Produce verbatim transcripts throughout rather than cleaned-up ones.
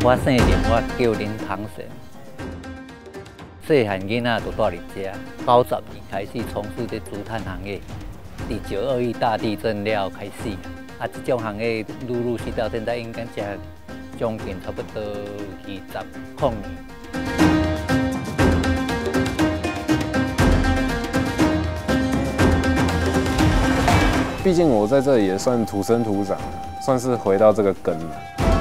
我姓林，我叫林康生。细汉囡仔就住伫遮，九十年开始从事这竹炭行业。伫九二一大地震了开始，啊，这种行业陆陆续到现在应该才将近差不多二十空年。 毕竟我在这里也算土生土长，算是回到这个根了。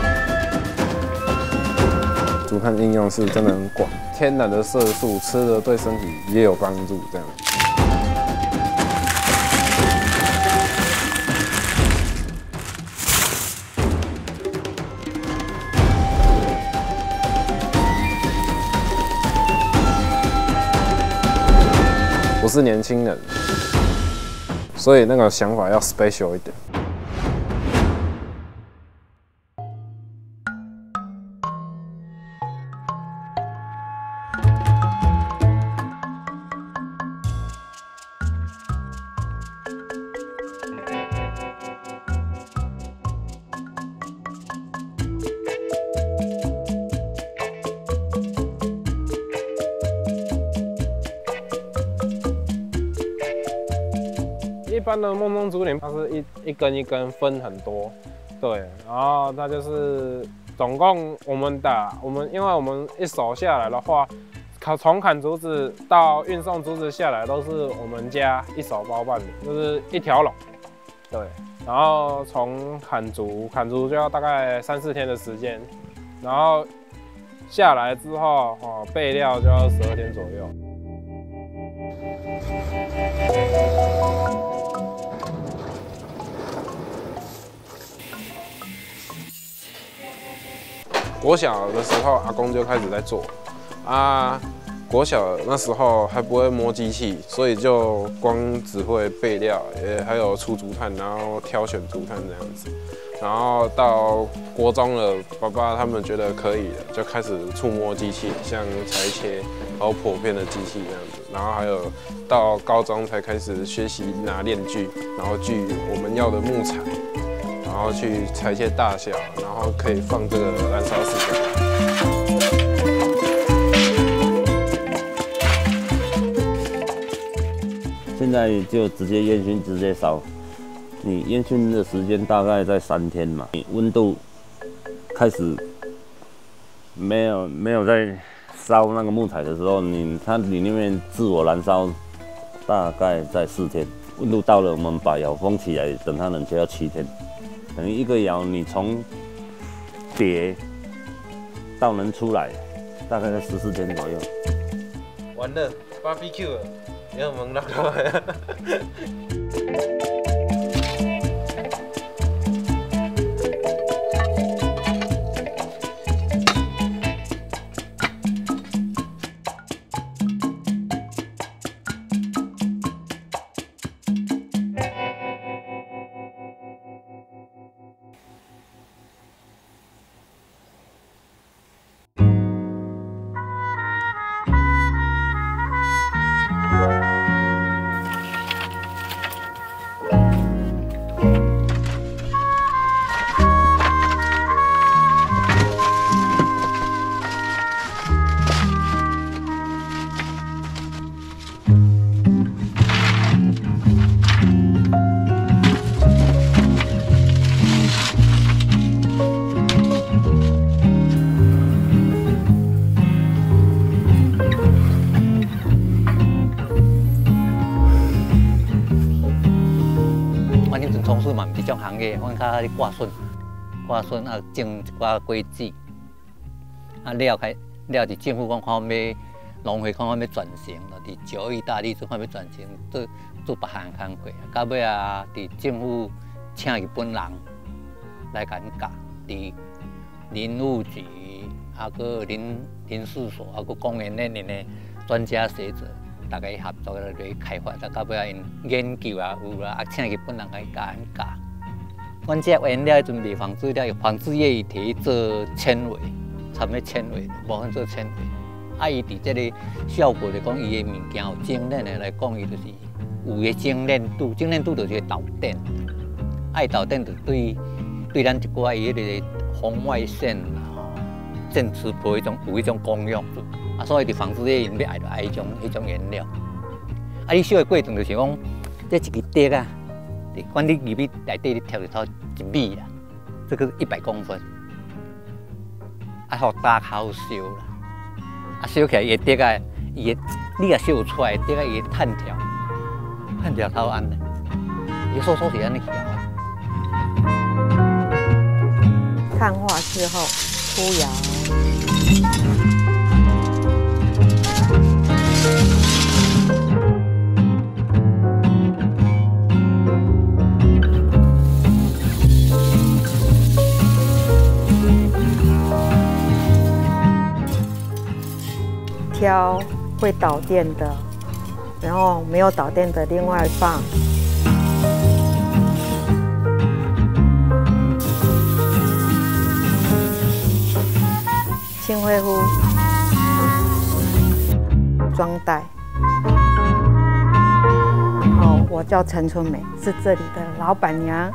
竹炭应用是真的很广，天然的色素吃了对身体也有帮助，这样。我是年轻人。 所以那个想法要 special 一点。一般的梦中竹林，它是一一根一根分很多，对，然后它就是总共我们打我们，因为我们一手下来的话，砍从砍竹子到运送竹子下来都是我们家一手包办的，就是一条龙，对，然后从砍竹砍竹就要大概三四天的时间，然后下来之后哦备料就要十二天左右。 国小的时候，阿公就开始在做啊。国小那时候还不会摸机器，所以就光只会备料，也还有出竹炭，然后挑选竹炭这样子。然后到国中了，爸爸他们觉得可以了，就开始触摸机器，像裁切、还有剖片的机器这样子。然后还有到高中才开始学习拿链锯，然后锯我们要的木材。 然后去裁切大小，然后可以放这个燃烧室。 现在就直接烟熏，直接烧。你烟熏的时间大概在三天嘛，你温度开始没有没有在烧那个木材的时候，你它里面自我燃烧大概在四天。温度到了，我们把窑封起来，等它冷却要七天。 等于一个窑，你从叠到能出来，大概在十四天左右。 完了 ，B B Q 了，要蒙到出来。 从事嘛，这种行业，阮较咧挂笋，挂笋啊，种一寡果子，啊了开了，伫政府讲看要农会看要转型，就伫九二大地震看要转型做做别项工课，到尾啊，伫政府请日本人来甲阮教，伫林务局啊个林林试所啊个公园内面的专家学者。 大家合作来开发，到尾啊，因研究啊有啦，啊请日本人来教咱教。阮这原料准备纺织料，纺织业伊摕去做纤维，掺咧纤维，部分做纤维。啊，伊伫这个效果来讲，伊的物件有精炼的来讲，伊就是有个精炼度，精炼度就是导电。爱导电就对对咱一寡伊迄个红外线啦， 证吃播迄种有迄种功用，啊，所以伫纺织业因要爱就爱迄种迄种原料。啊，你烧的过程就是讲，这一支竹啊，管你入去内底你挑一头一米啦，这个一百公分，啊，互大烤烧啦，啊，烧起来伊的竹啊，伊的你也烧出来，竹啊伊的炭条，炭条头安尼，伊收收是安尼起来。 碳化之后出窑，挑会导电的，然后没有导电的另外放。 青灰糊装袋，然后我叫陈春梅，是这里的老板娘。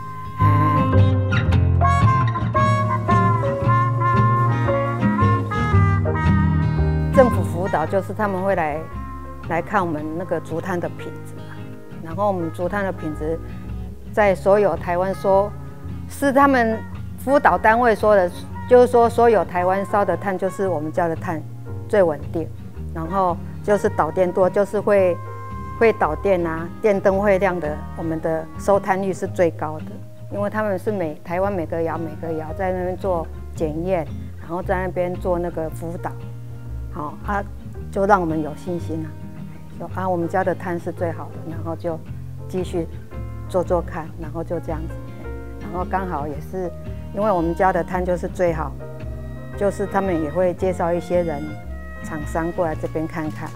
政府辅导就是他们会来来看我们那个竹炭的品质，然后我们竹炭的品质在所有台湾说是他们辅导单位说的。 就是说，所有台湾烧的炭，就是我们家的炭最稳定，然后就是导电多，就是会会导电啊，电灯会亮的，我们的收炭率是最高的。因为他们是每台湾每个窑每个窑在那边做检验，然后在那边做那个辅导，好啊，就让我们有信心啊，说啊我们家的炭是最好的，然后就继续做做看，然后就这样子，然后刚好也是。 因为我们家的炭就是最好，就是他们也会介绍一些人、厂商过来这边看看。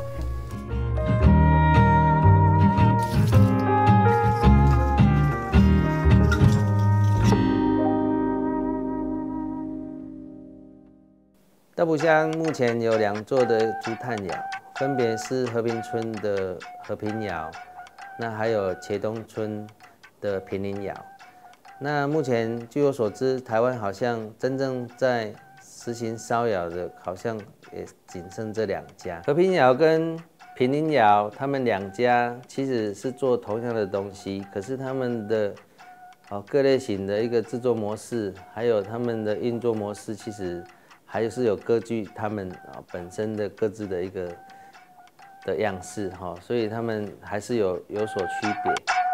大埔乡目前有两座的竹炭窑，分别是和平村的和平窑，那还有茄东村的平林窑。 那目前据我所知，台湾好像真正在实行烧窑的，好像也仅剩这两家。和平窑跟平林窑，他们两家其实是做同样的东西，可是他们的哦各类型的一个制作模式，还有他们的运作模式，其实还是有各具他们啊本身的各自的一个的样式哈，所以他们还是有有所区别。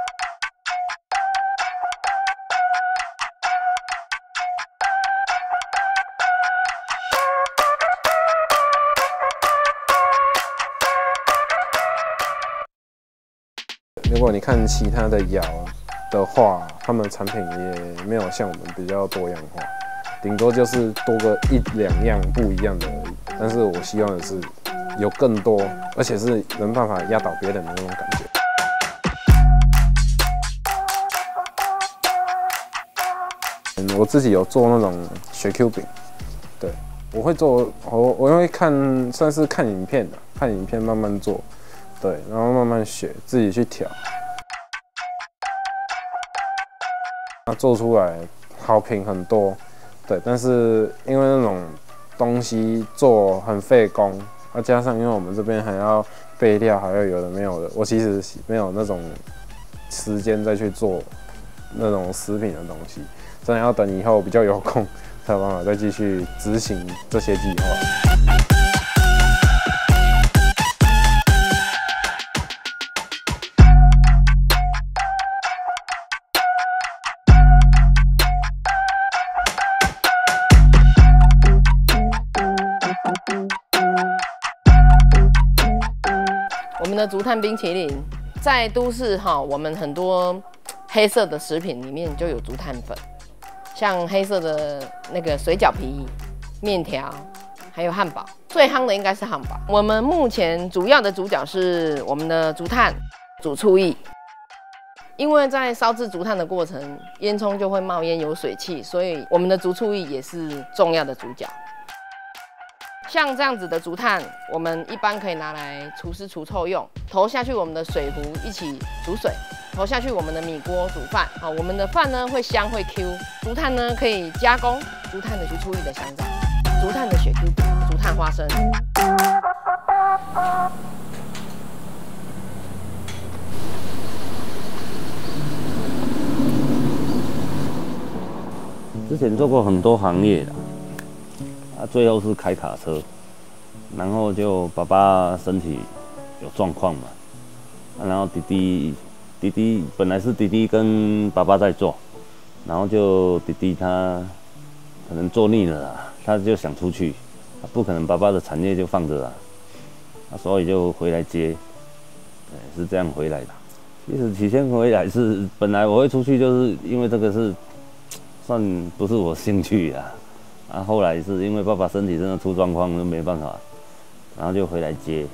如果你看其他的窑的话，他们产品也没有像我们比较多样化，顶多就是多个一两样不一样的而已。但是我希望的是有更多，而且是能办法压倒别人的那种感觉。嗯，我自己有做那种雪 Q 饼，对，我会做，我我会看，算是看影片的，看影片慢慢做。 对，然后慢慢学，自己去调，那做出来好评很多，对，但是因为那种东西做很费工，再加上因为我们这边还要备料，还要有的没有的，我其实没有那种时间再去做那种食品的东西，真的要等以后比较有空，才有办法再继续执行这些计划。 我们的竹炭冰淇淋在都市哈，我们很多黑色的食品里面就有竹炭粉，像黑色的那个水饺皮、面条，还有汉堡。最夯的应该是汉堡。我们目前主要的主角是我们的竹炭煮醋液，因为在烧制竹炭的过程，烟囱就会冒烟有水汽，所以我们的竹醋液也是重要的主角。 像这样子的竹炭，我们一般可以拿来除湿除臭用。投下去我们的水壶一起煮水，投下去我们的米锅煮饭。好，我们的饭呢会香会 Q。竹炭呢可以加工竹炭的竹醋液的香皂。 竹炭的雪 Q 饼，竹炭花生。 之前做过很多行业的，啊，最后是开卡车，然后就爸爸身体有状况嘛，啊、然后弟弟弟弟本来是弟弟跟爸爸在做，然后就弟弟他可能做腻了啦，他就想出去，啊、不可能爸爸的产业就放着啦，啊，所以就回来接，是这样回来的。其实起先回来是本来我会出去，就是因为这个是。算不是我兴趣啊，啊，后来是因为爸爸身体真的出状况，就没办法，然后就回来接。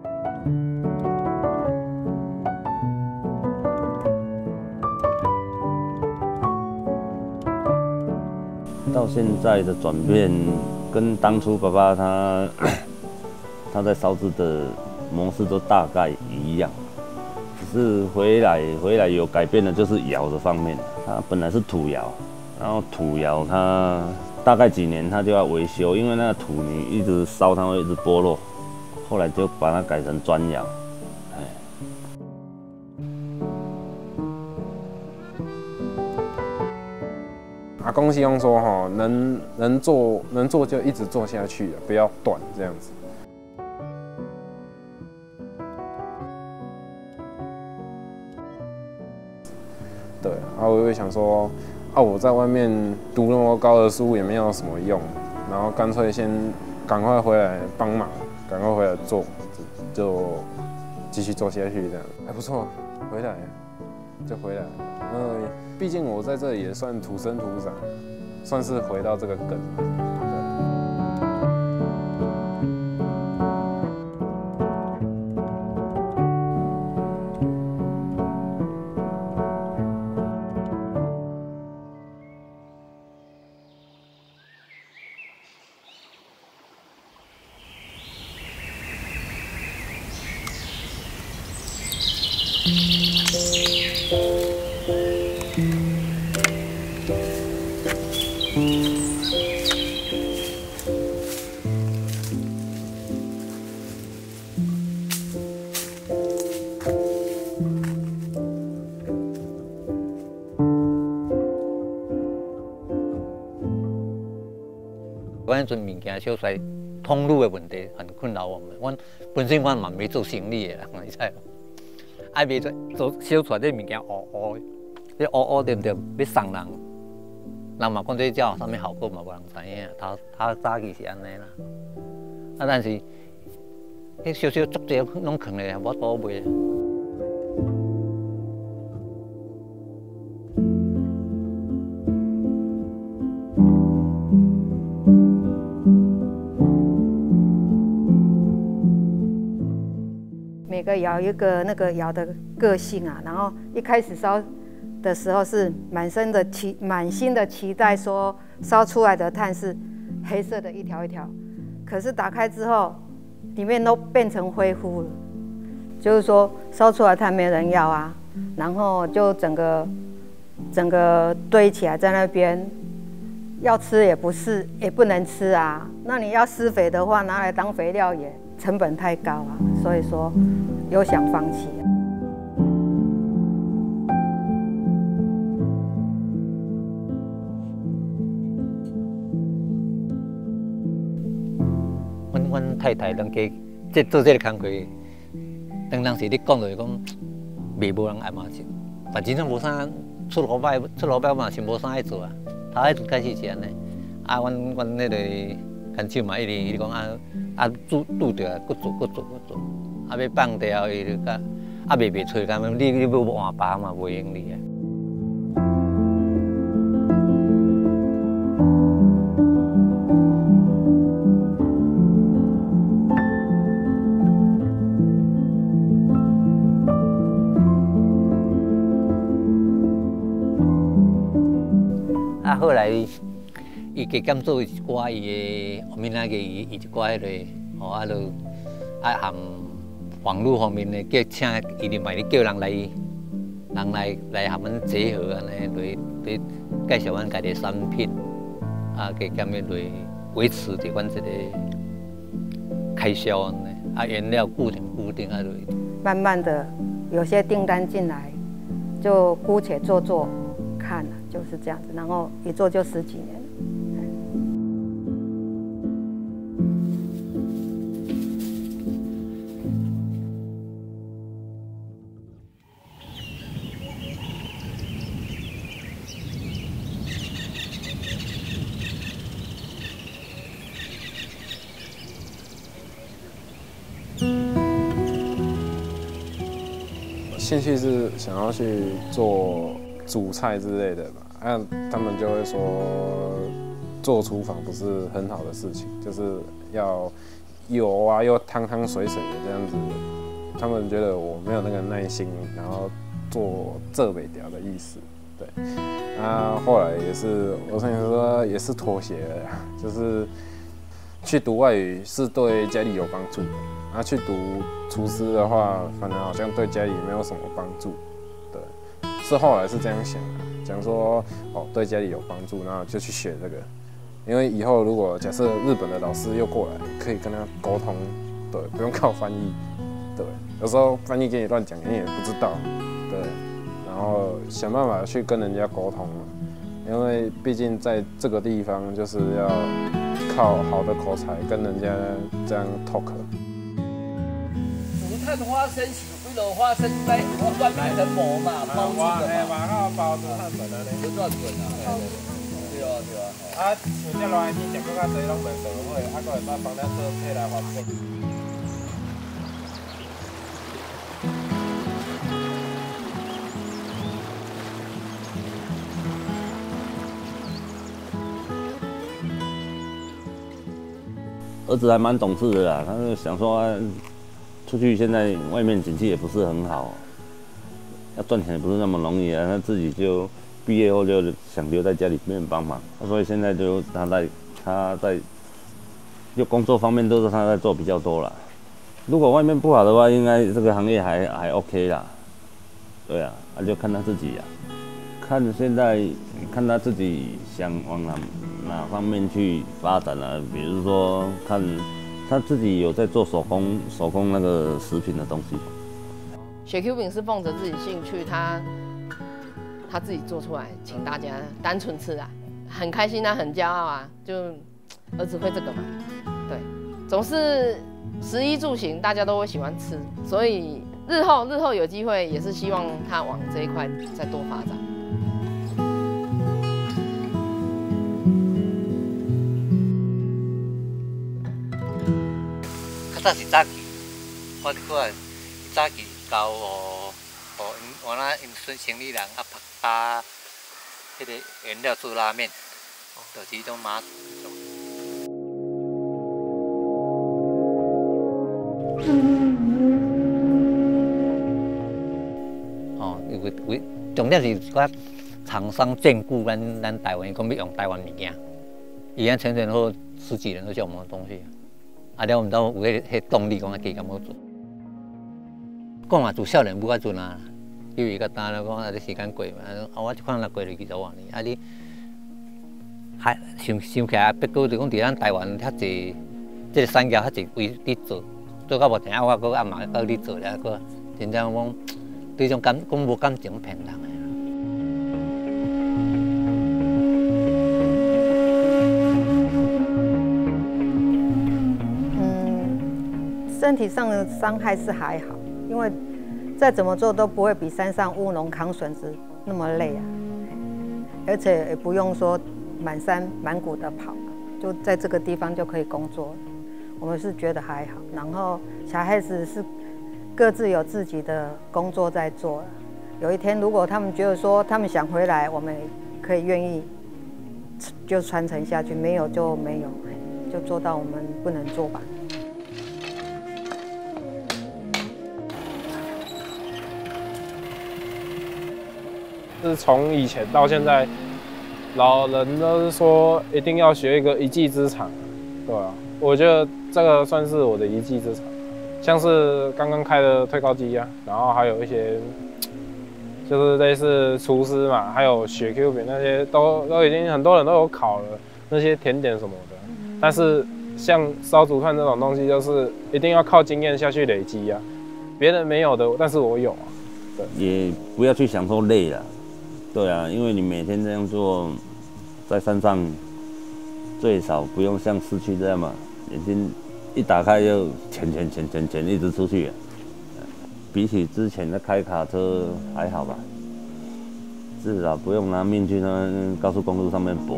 到现在的转变，跟当初爸爸他他在烧制的模式都大概一样，只是回来回来有改变的，就是窑的方面，它本来是土窑。然后土窑它大概几年它就要维修，因为那个土你一直烧它会一直剥落，后来就把它改成砖窑。哎， 阿公希望说哈，能能做能做就一直做下去，不要断这样子。对，然后我就想说。啊！我在外面读那么高的书也没有什么用，然后干脆先赶快回来帮忙，赶快回来做，就继续做下去这样。还不错，回来就回来，因为毕竟我在这里也算土生土长，算是回到这个根。 阮迄阵物件小可通路的问题很困扰我们。阮本身阮嘛没做生意的啦，你知无？爱卖做做小出来这物件乌乌的，这乌乌对不对？要送人，人嘛讲这叫有啥物效果嘛，无人知影。头头早期是安尼啦，啊，但是迄小小足济拢囥咧，无倒卖。 每个窑有一个那个窑的个性啊，然后一开始烧的时候是满身的期满心的期待，说烧出来的炭是黑色的一条一条，可是打开之后，里面都变成灰乎了，就是说烧出来炭没人要啊，然后就整个整个堆起来在那边，要吃也不是也不能吃啊，那你要施肥的话，拿来当肥料也成本太高啊，所以说有想放弃啊。 阮阮太太当家即做这个工课，当当时你讲就是讲，袂无人爱嘛是，但真正无啥出老百出老百嘛是无啥爱做啊。头一阵开始是安尼，啊，阮阮迄个牵手嘛一直一直讲啊啊拄拄着啊，搁做搁做搁做，啊要放掉伊就甲啊卖袂出，干你你要换别嘛袂用你啊。啊，后来伊加减做一寡伊的后面那个伊伊一寡迄个，吼啊，就啊含网络方面的叫请伊另外叫人来，人来来含阮结合安尼，来来介绍阮家己的产品，啊加减迄类维持着阮一个开销安尼，啊原料固定固定啊， 慢慢的有些订单进来，就姑且做做看了，就是这样子，然后一做就十几年了。 兴趣是想要去做煮菜之类的吧，那、啊、他们就会说做厨房不是很好的事情，就是要油啊又汤汤水水的这样子，他们觉得我没有那个耐心，然后做这北调的意思，对，啊后来也是我想说也是妥协了，就是去读外语是对家里有帮助的。啊，去读厨师的话，反正好像对家里没有什么帮助。对，是后来是这样想的，讲说哦，对家里有帮助，然后就去学这个。因为以后如果假设日本的老师又过来，可以跟他沟通，对，不用靠翻译。对，有时候翻译给你乱讲，你也不知道。对，然后想办法去跟人家沟通嘛，因为毕竟在这个地方就是要靠好的口才跟人家这样 talk。 看花生是几落花生在乱买成膜嘛，包子的嘛， 嘛，那包子看准了咧， 就赚准啊，对啊对啊。 啊，像遮热天食搁较济拢袂烧火，啊，搁会把房间做起来发展。 儿子还蛮懂事的啦，他就想说。出去现在外面景气也不是很好，要赚钱也不是那么容易啊。他自己就毕业后就想留在家里面帮忙，所以现在就他在他在就工作方面都是他在做比较多啦。如果外面不好的话，应该这个行业还还 OK 啦。对啊，那、啊、就看他自己啊，看现在看他自己想往哪哪方面去发展啊，比如说看。他自己有在做手工手工那个食品的东西。 雪 Q 饼是奉着自己兴趣，他他自己做出来，请大家单纯吃啊，很开心啊，很骄傲啊，就儿子会这个嘛，对，总是食衣住行大家都会喜欢吃，所以日后日后有机会也是希望他往这一块再多发展。 早是早期，我看早期交互互因原来因孙生意人啊，把迄个原料做拉面，就是迄种马祖。哦，有有重点是讲厂商眷顾咱咱台湾，讲要用台湾物件，伊安前前后十几人都叫我们的东西。啊，了，毋知有迄迄动力，讲啊，加咁好做。讲嘛，自少年母较阵啊，因为甲单了讲啊，你时间过嘛，啊，我可能若过了二十外年，啊你还想想起来，别个就讲伫咱台湾遐济，即个产业遐济位伫做，做到目前啊，我搁阿嘛搁伫做咧，搁真正讲对种感讲无感情骗人诶。 身体上的伤害是还好，因为再怎么做都不会比山上务农扛笋子那么累啊，而且也不用说满山满谷的跑，就在这个地方就可以工作。我们是觉得还好，然后小孩子是各自有自己的工作在做。有一天如果他们觉得说他们想回来，我们可以愿意就传承下去，没有就没有，就做到我们不能做吧。 是从以前到现在，老人都是说一定要学一个一技之长，对啊，我觉得这个算是我的一技之长，像是刚刚开的推高机啊，然后还有一些就是类似厨师嘛，还有雪 Q 饼那些都都已经很多人都有考了那些甜点什么的， 但是像烧竹炭这种东西，就是一定要靠经验下去累积啊，别人没有的，但是我有啊。对， 也不要去享受累了，对啊，因为你每天这样做，在山上最少不用像市区这样嘛，眼睛一打开就潜潜潜潜潜一直出去。比起之前的开卡车还好吧，至少不用拿命去那高速公路上面搏。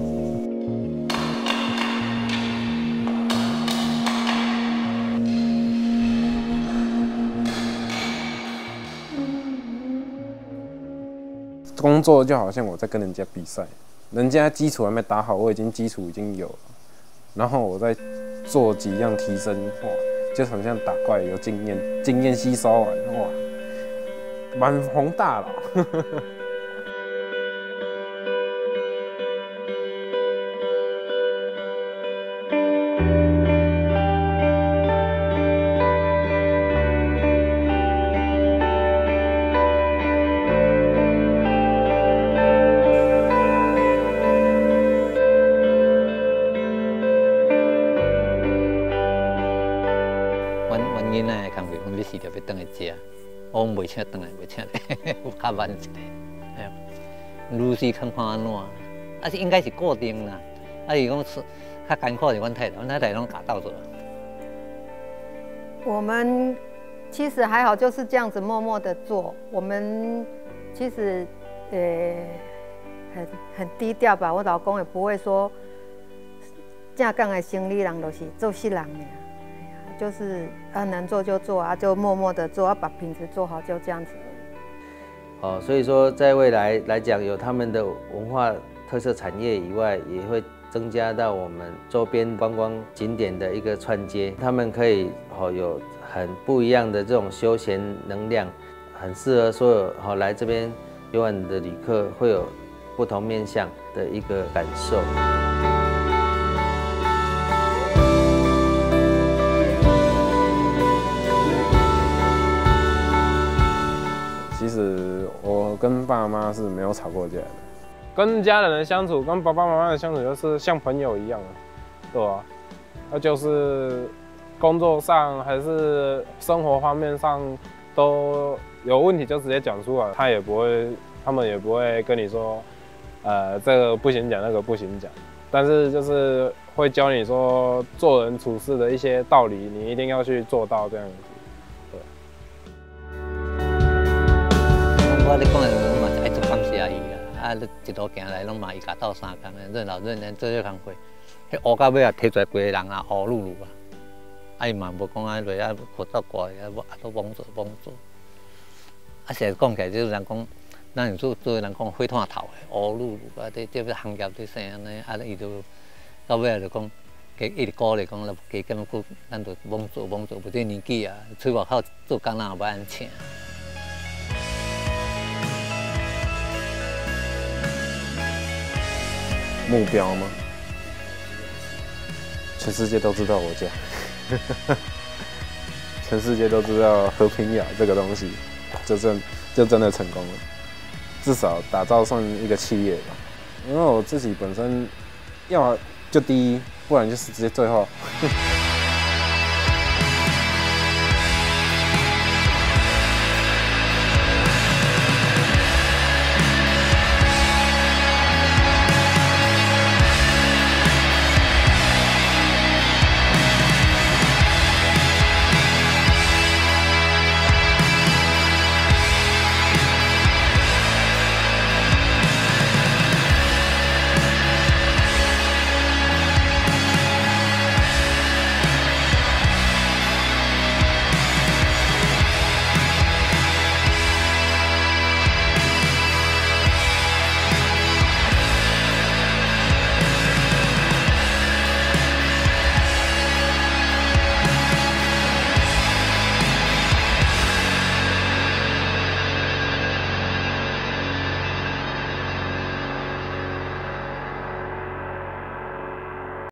工作就好像我在跟人家比赛，人家基础还没打好，我已经基础已经有了，然后我再做几样提升，哇，就很像打怪有经验，经验吸收完，哇，蛮宏大了。 囡仔的工课，讲你四条要转来食，我袂请转来，袂请来，有较慢一个。哎呀，愈是看看安怎，啊是应该是固定啦，啊是讲是较艰苦是阮太太，阮太太拢夹到做。 我们其实还好，就是这样子默默的做。我们其实呃很很低调吧，我老公也不会说正港的生理人就是做事人的。就是啊，能做就做啊，就默默的做，要把品质做好，就这样子。 哦，所以说在未来来讲，有他们的文化特色产业以外，也会增加到我们周边观光景点的一个串接。他们可以哦有很不一样的这种休闲能量，很适合所有哦来这边游玩的旅客会有不同面向的一个感受。 其实我跟爸妈是没有吵过架的，跟家人的相处，跟爸爸妈妈的相处就是像朋友一样，对吧？那就是工作上还是生活方面上都有问题就直接讲出来，他也不会，他们也不会跟你说，呃，这个不行讲，那个不行讲，但是就是会教你说做人处事的一些道理，你一定要去做到这样子。 我咧讲的，拢嘛是爱做感谢伊啦。啊，一路行来，拢嘛伊甲斗相共的，任劳任怨做这工课。迄学到尾啊，摕出来规个人啊，乌噜噜啊。啊，伊嘛无讲啊，落啊，苦斗怪啊，啊都忙做忙做。啊，现在讲起来，就是人讲，咱有做做人讲火炭头的，乌噜噜啊，这这个行业这啥安尼，啊，伊就到尾就讲，加一直鼓励讲，加减佫咱就忙做忙做，不这年纪啊，出外口做工人也无安请。 目标吗？全世界都知道我家，全世界都知道和平窑这个东西，就真就真的成功了。至少打造上一个企业吧。因为我自己本身要么就第一，不然就是直接最后。